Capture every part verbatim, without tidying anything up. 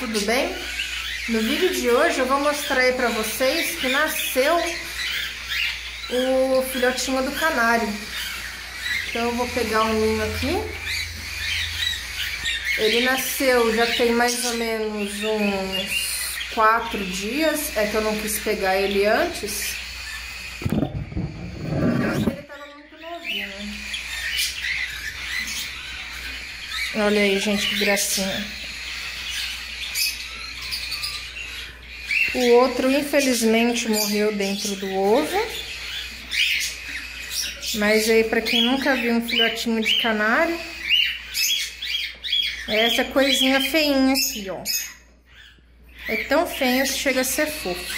tudo bem? No vídeo de hoje eu vou mostrar aí pra vocês que nasceu o filhotinho do canário. Então eu vou pegar um ninho aqui. Ele nasceu já tem mais ou menos uns quatro dias, é que eu não quis pegar ele antes. Eu achei que ele tava muito novinho. Olha aí, gente, que gracinha. O outro, infelizmente, morreu dentro do ovo. Mas aí, pra quem nunca viu um filhotinho de canário, é essa coisinha feinha aqui, ó. É tão feio que chega a ser fofo.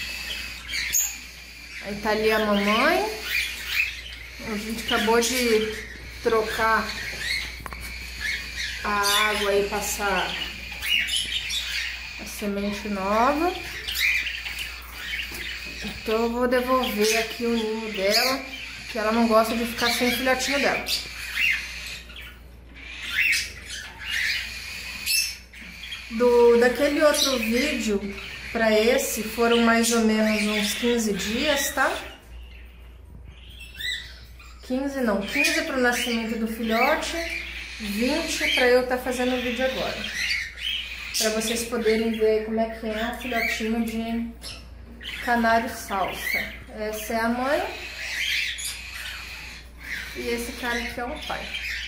Aí tá ali a mamãe. A gente acabou de trocar a água e passar a semente nova. Então eu vou devolver aqui o ninho dela, que ela não gosta de ficar sem o filhotinho dela. Do, daquele outro vídeo para esse foram mais ou menos uns quinze dias, tá? quinze não, quinze para o nascimento do filhote, vinte para eu estar tá fazendo o vídeo agora. Para vocês poderem ver como é que é o filhotinho de canário salsa. Essa é a mãe e esse cara aqui é o pai.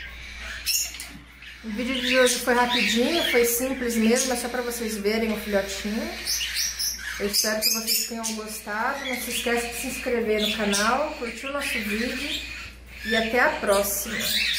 O vídeo de hoje foi rapidinho, foi simples mesmo, é só para vocês verem o filhotinho. Eu espero que vocês tenham gostado. Não se esqueça de se inscrever no canal, curtir o nosso vídeo e até a próxima.